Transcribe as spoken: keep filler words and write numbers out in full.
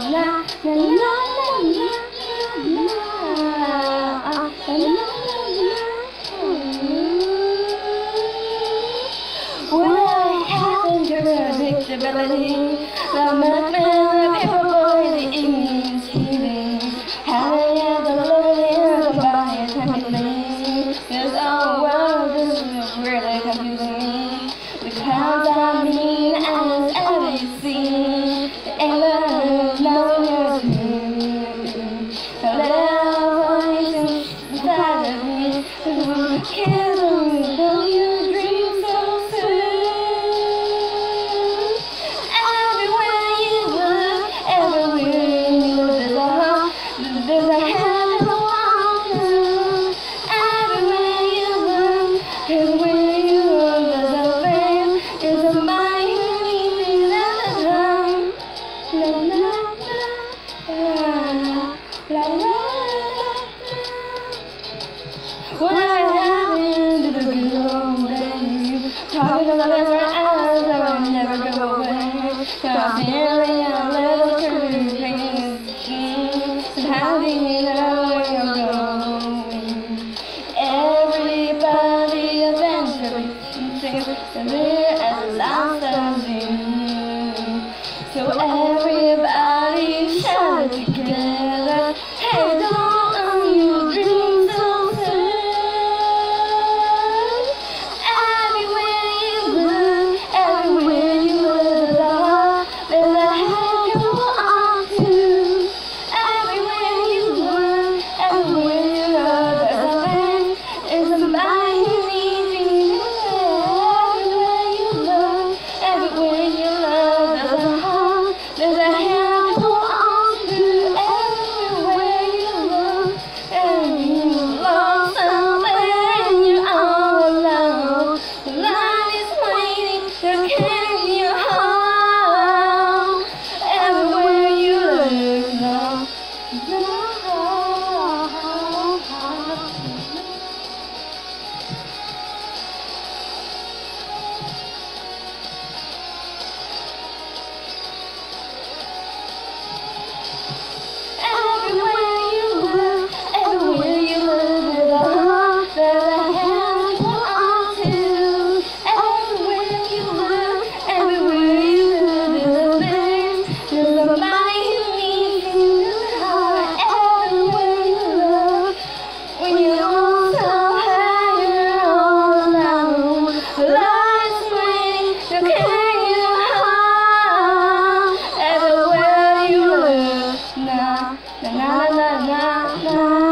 What happened to predictability? The milkman, the paper boy, the evening's heating. Having had the loneliness by a temporary. This whole world is really confusing. The clouds are mean as ever seen. The anger is nowhere to be. The little voice inside of me can't know your dreams so soon. Everywhere you look, everywhere you look, there's a heart, there's a hand to walk through. Everywhere you look, everywhere you look, there's a flame, there's a mind who needs me at the time. La la la la la la. What happened to the good old days? Talking to the never eyes that will never go away. I'm feeling a little crazy. How do you know where you're going? Everybody eventually thinks that they're as lost as you. So everybody shout together, hey, don't own your dreams so soon. Everywhere you look, everywhere you look, there's a heart, there's a hand to walk to. Everywhere you look, everywhere you look, there's a man, there's a mind who needs you. Everywhere you look, everywhere you look, there's a heart, there's a hand to walk to. Everywhere you look, and you lost somewhere and you're all alone. Life is waiting to carry you home. Everywhere you look, no, no. Everywhere you look, everywhere you look, there's a heart, there's a hand to hold to. Everywhere you look, everywhere you look, there's a place, there's a mind who needs you. Everywhere you look, when you're all so high, you're all alone. Life's waiting to carry you home. Everywhere you look, na na na na na.